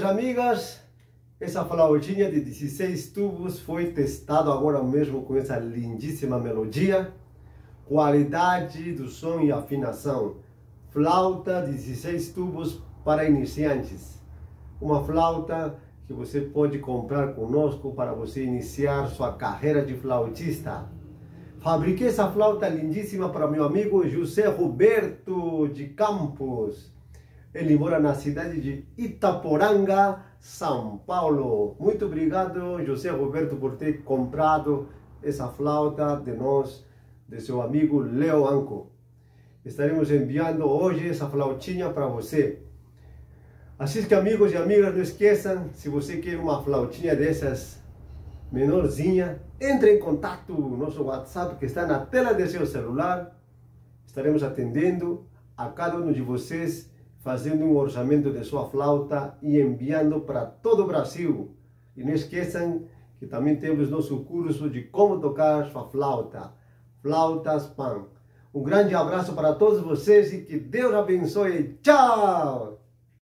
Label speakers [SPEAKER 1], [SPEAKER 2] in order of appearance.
[SPEAKER 1] amigos e amigas, essa flautinha de 16 tubos foi testada agora mesmo com essa lindíssima melodia, qualidade do som e afinação. Flauta de 16 tubos para iniciantes. Uma flauta que você pode comprar conosco para você iniciar sua carreira de flautista. Fabriquei essa flauta lindíssima para meu amigo José Roberto de Campos. Ele mora na cidade de Itaporanga, São Paulo. Muito obrigado, José Roberto, por ter comprado essa flauta de nós, de seu amigo Leo Anco. Estaremos enviando hoje essa flautinha para você. Assim que, amigos e amigas, não esqueçam, se você quer uma flautinha dessas menorzinha, entre em contato no nosso WhatsApp que está na tela do seu celular. Estaremos atendendo a cada um de vocês, fazendo um orçamento de sua flauta e enviando para todo o Brasil. E não esqueçam que também temos nosso curso de como tocar sua flauta, Flautas Pan. Um grande abraço para todos vocês e que Deus abençoe. Tchau!